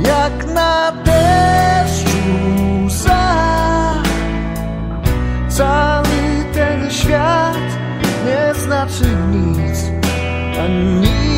jak na deszczu łza. Cały ten świat nie znaczy nic, a nic